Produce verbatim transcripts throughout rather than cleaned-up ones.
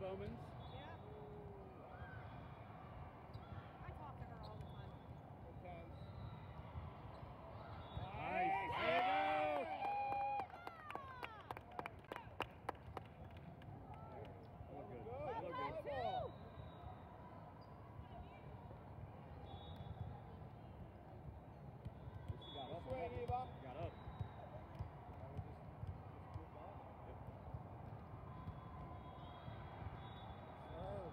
Romans. Yeah. I talk to her all the time. Good times. Nice. There you go. Look good. Good. Look Good good. ball. She got up. Swing, Eva. Got up. Serve.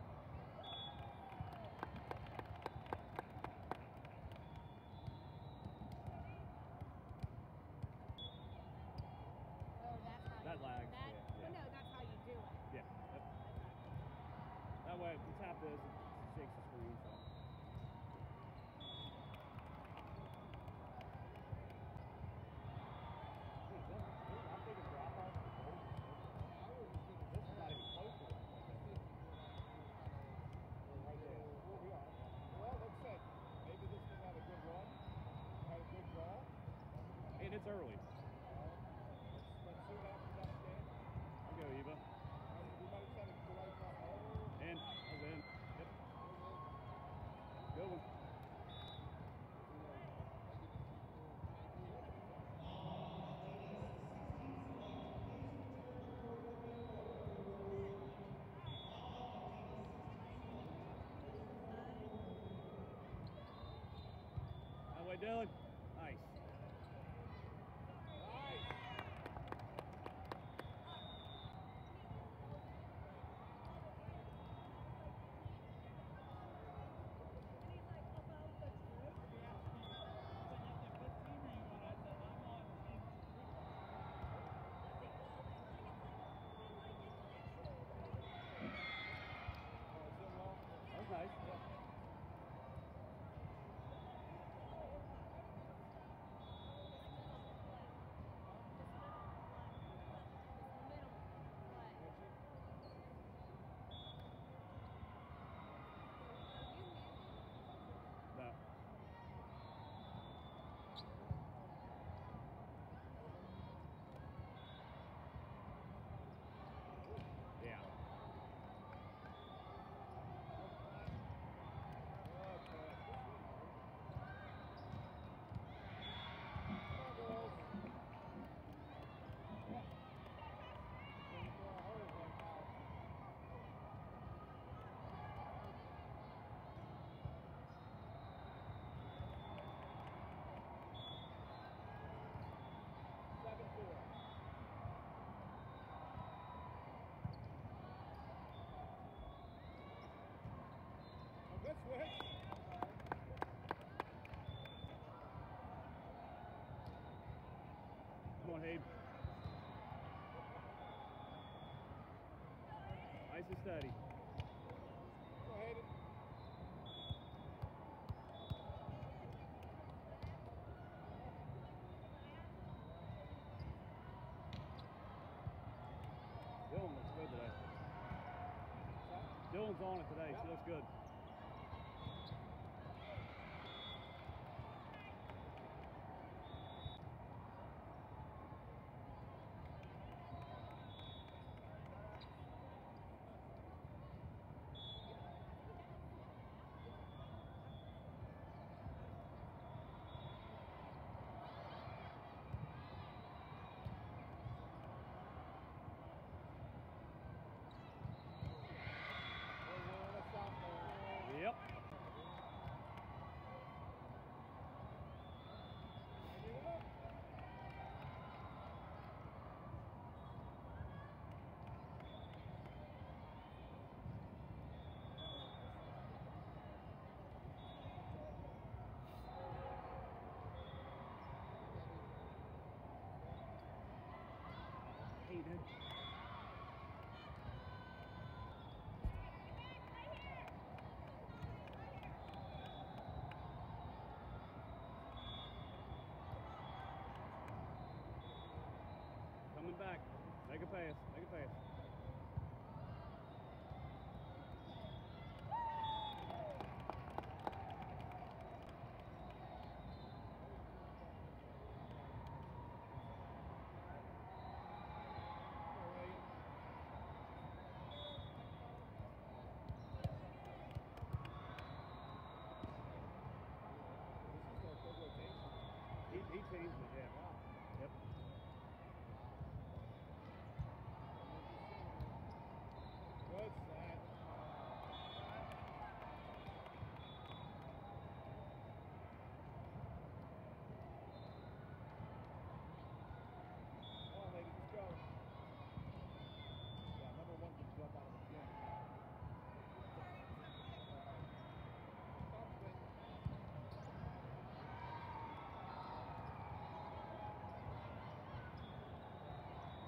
Oh, that's how That you lags, That, yeah, well, yeah. no, that's how you do it. Yeah. That, that way, if you tap this, it shakes the screen. So. I'm thinking drop off. I was just thinking this is not even close to it. Right there. We'll be on. Well, let's say maybe this thing had a good run, had a good draw. And it's early. Let's, let's see what happens down the stand. There you go, Eva. We might have set it the right time. Oh, In. That was in. Yep. Good one. That way, Dylan. Nice. nice. Oh, it's in long. That was nice. Yeah. No. Yeah. Seven four. A good switch. Come on, Habe. Nice and steady. Go ahead. Dylan looks good today. Dylan's on it today. She looks good. Yep. Hayden. Coming back. Make a pass. Make a pass.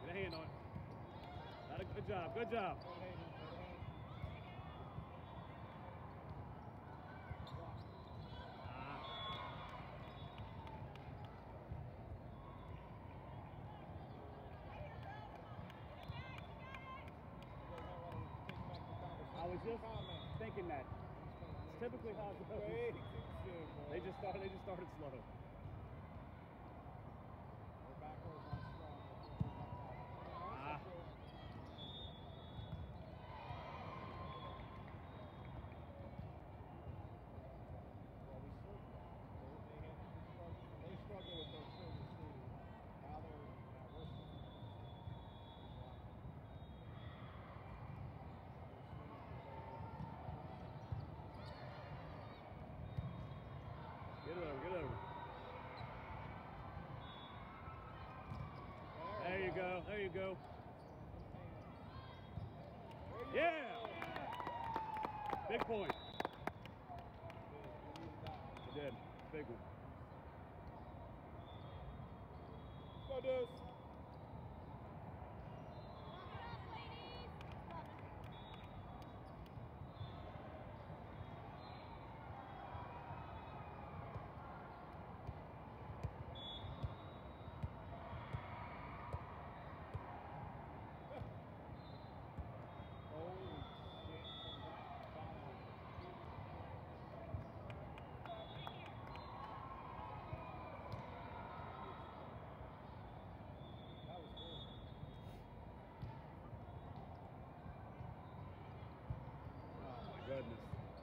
Get a hand on it. Not a good job. Good job. Good Hayden, good hand. Block. Ah. You guys might want to take back the conversation. I was just Comment. thinking that. It's typically how it goes. Way too soon, boy. They just started. They just started slow. Their back row is not strong. Their foot row is not tight. Ah. That's true. Well, we served that. They, they, had, they, struggled, they struggled with their service too. Now they're now we're struggling. Get it over. Get it over. There you go. There you go. There you Yeah. go. Big point. Good. We needed that one. It did. Big one. Go, Deuce. Walk it up, ladies. Love it. Holy shit, from that bottom. That was good. Oh my goodness.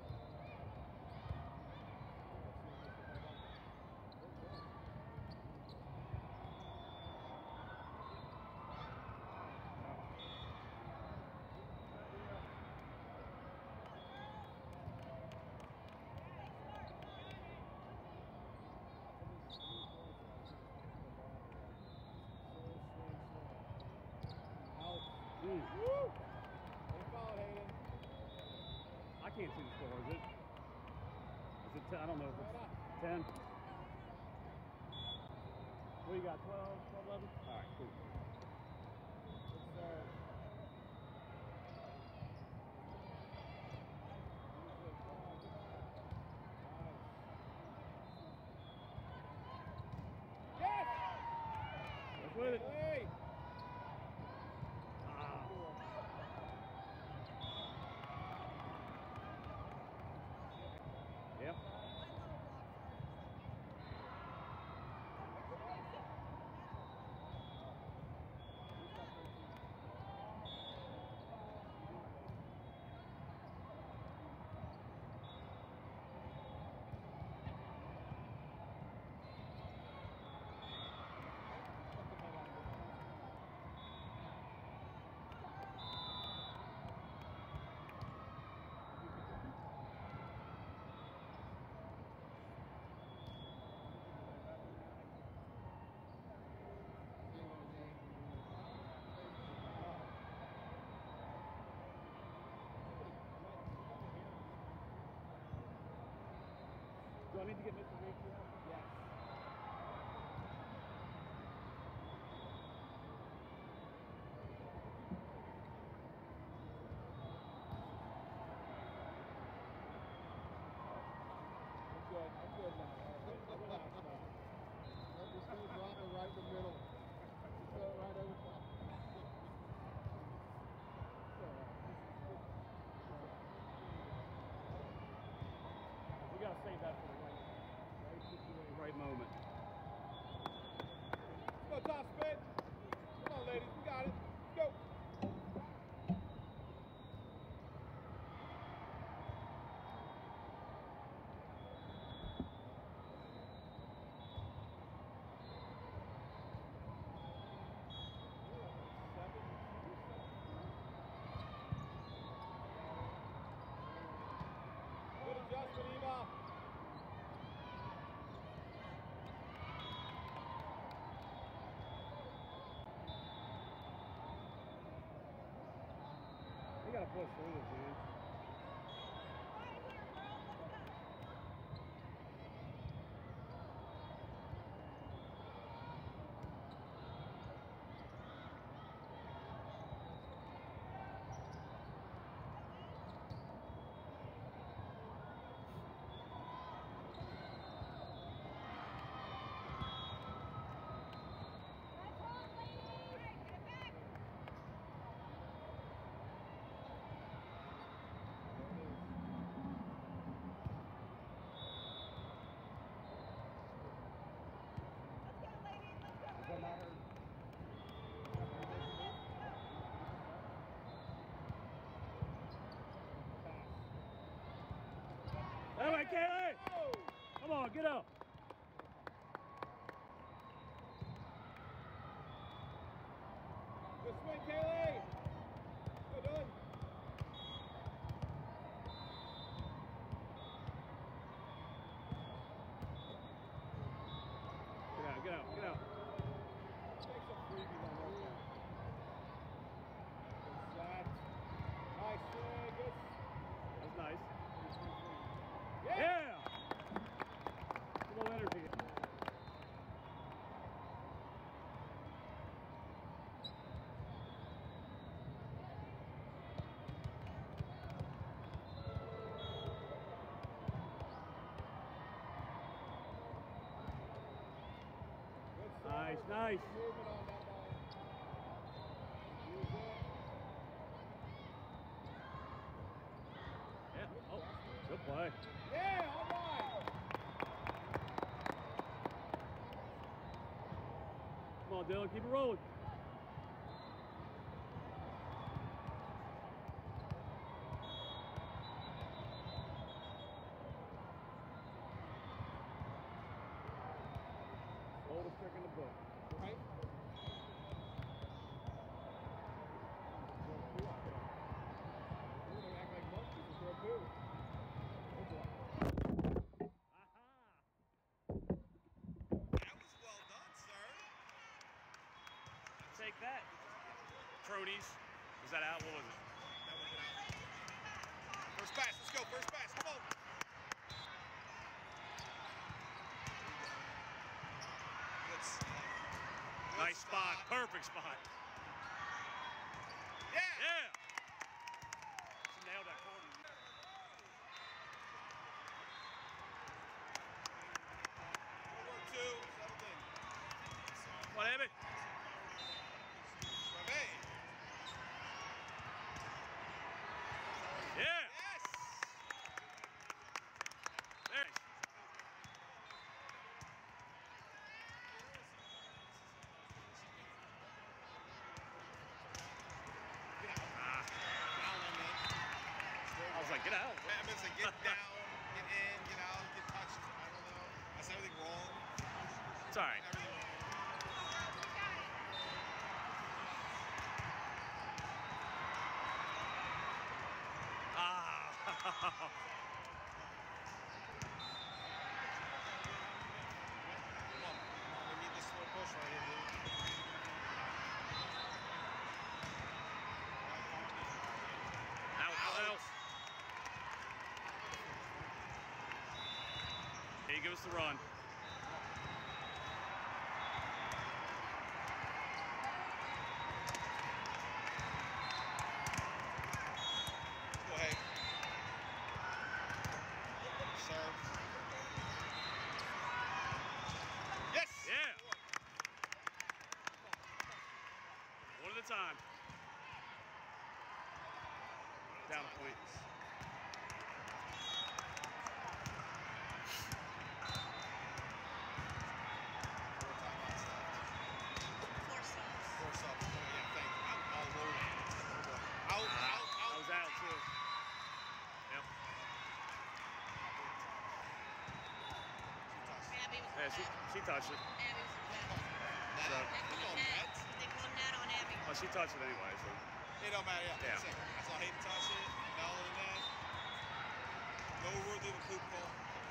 Out. Mm. Woo! They fouled Hayden. I can't see the score. Is it? Is it ten? I don't know if Right it's up. ten. What you got? twelve, twelve, eleven? All right, cool. Good serve. Use it. Come on, come on. Nice. Yes! Let's with it. Hey! Ah. Yep. Do I need to get Mister Ricky out? Yes. I'm good. I'm good now. All right, relax now. Let me still drop it right in the middle. Just throw it right over top. It's all right. This is good. We gotta save that for the right, Right situation. right moment. Let's go, top spin. Come on, ladies. We got it. Let's go. Good adjustment, Eva. We gotta push through this, dude. Kaylee! Come on, get up. Good swing, Kaylee. Go, Dylan. Get out, get out, get out. Take some freebies on those guys. Good shot. Nice swing. Good. That's nice. Yeah. Yeah! Come on, energy. Nice, nice. Movement on that ball. Use it. Yeah. Oh, good play. Yeah, all right. Come on, Dylan, keep it rolling. Oldest trick in the book. Right? We're gonna act like monkeys and throw poo. Good boy. Aha! That was well done, sir. Take that. Cronies. Was that out? What was it? That would have been out. First pass, let's go. First pass, come on. Good spot. Good Nice spot. Perfect spot. Yeah. Yeah! She nailed that corner. Four, two, seventeen. Come on, Emmett. Suave. Yeah! Yes. There. Get out. Ah, Down on me. I was like, get out. Emmett said get down, get in, get out, get touched. I don't know. That's everything wrong. It's all right. Everything wrong. Ah. Come on. We need this little push right here, dude. Out, out, out. Here, give us the run. Go ahead. Serve. Yes! Yeah. One at a time. Down a point. Four timeouts left. Four subs. Four subs. Oh, yeah, thank you. Out, all loaded. Out, out, I out. was out too. Yep. Abby was Yeah, she, she touched it. Abby was Net. So- They call net. net. They called net on Abby. Oh, she touched it anyway, so. It don't matter, yeah. Yeah. That's it. I saw Hayden touch it. Bell in the net. No rule leave a poop call.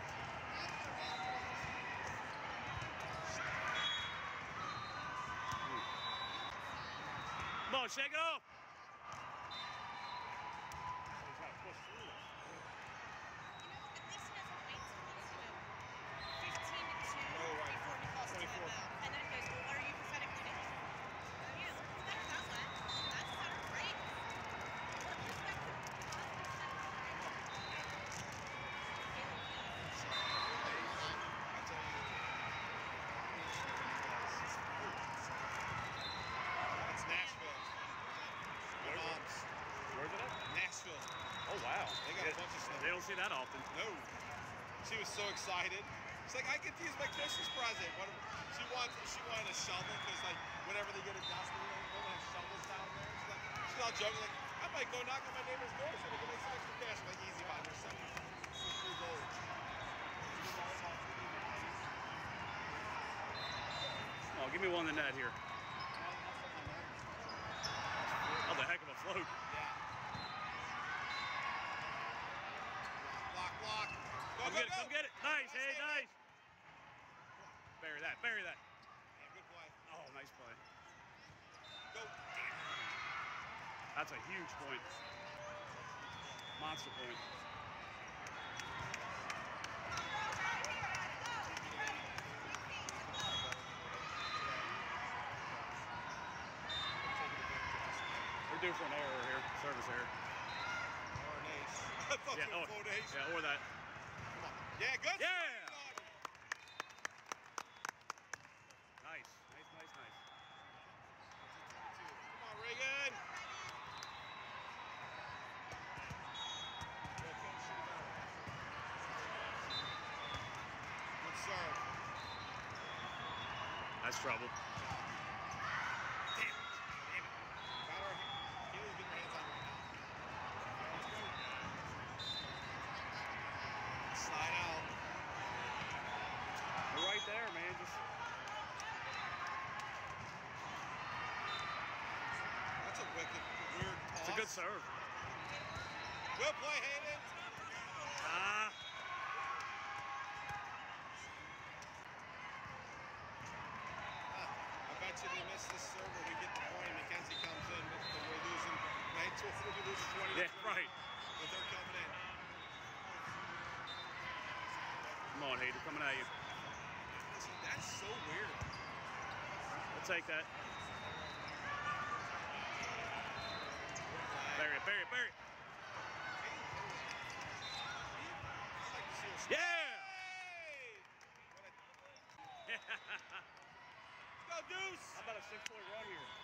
Come on, shake it off. You know, at least he doesn't wait till it's, you know, fifteen to two Oh, right. before he calls twenty-four. timeout. And then he goes, well, what are you pathetically doing? Oh, yeah, let's put that that way. That's not a break. Look, respect the I tell you. It's Nashville. My mom's. Where's it at? Nashville. Oh, wow. They got a bunch of stuff. They don't see that often. No. She was so excited. She's like, I get to use my Christmas present. What, she wants, she wanted a shovel because, like, whenever they get a dust, they don't have shovels down there. She's like, she's not joking. Like, I might go knock on my neighbor's door so they can make some extra cash. I'm like, easy, Bob. You're seven years old. Oh, give me one in the net here. Oh, the heck of a float. Yeah. Block, block. Go, Come go, get it, go. come get it. Nice, Nice, hey, Hayden. nice. Bury that, bury that. Yeah, good play. Oh, nice play. Go. That's a huge point. Monster point. We're due for an error here, service error. Or an ace. I thought Yeah, you oh, were phone ace. yeah, or that. Come on. Yeah, good. Yeah. swing, dog. Nice, nice, nice, nice. Come on, Reagan. Good serve. That's trouble. Damn it. Damn it. Got our Keely's getting her hands on right now. Slide out. We're right there, man. Just That's a wicked, weird toss. it's a good serve. Good play, Hayden. Ah. I bet you they miss this serve when we get the point. Mackenzie comes in, but we're losing. nineteen, we'll be losing twenty. Yeah, right. But they're coming in. Come on, Hayden, coming at you. Listen, that's so weird. We'll take that. Bury it, bury it, bury it. Yeah! Hey! What a... Let's go, Deuce! How about a six-point run here?